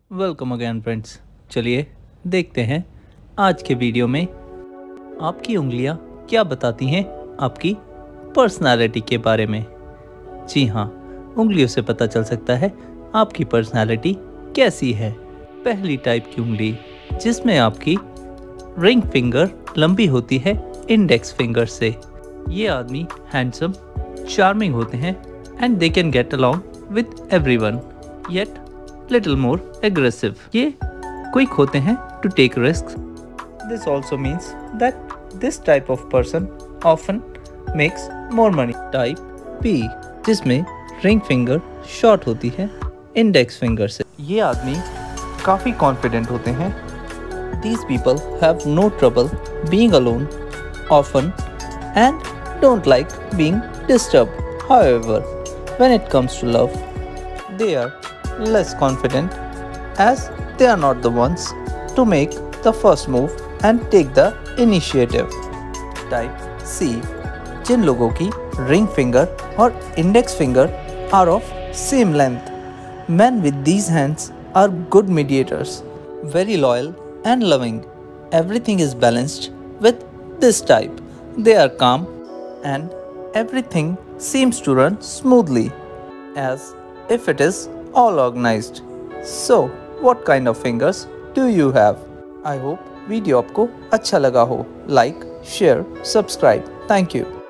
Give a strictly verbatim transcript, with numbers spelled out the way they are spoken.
Welcome again friends. चलिए देखते हैं आज के वीडियो में आपकी उंगलियां क्या बताती हैं आपकी पर्सनालिटी के बारे में। जी हाँ, उंगलियों से पता चल सकता है आपकी पर्सनालिटी कैसी है। पहली टाइप की उंगली जिसमें आपकी रिंग फिंगर लंबी होती है इंडेक्स फिंगर से। ये आदमी हैंडसम, चार्मिंग होते हैं and they can get along with everyone, yet little more aggressive. ये quick होते हैं to take risks. This also means that this type of person often makes more money. Type B जिसमें ring finger short होती है index finger से। ये आदमी काफ़ी confident होते हैं। These people have no trouble being alone often and don't like being disturbed. However, when it comes to love, they are less confident as they are not the ones to make the first move and take the initiative. Type C जिन लोगों की ring finger और index finger are of same length. Men with these hands are good mediators, very loyal and loving. Everything is balanced with this type. They are calm and everything seems to run smoothly as if it is all organized. So, what kind of fingers do you have? I hope video आपको अच्छा लगा हो। Like, share, subscribe. Thank you.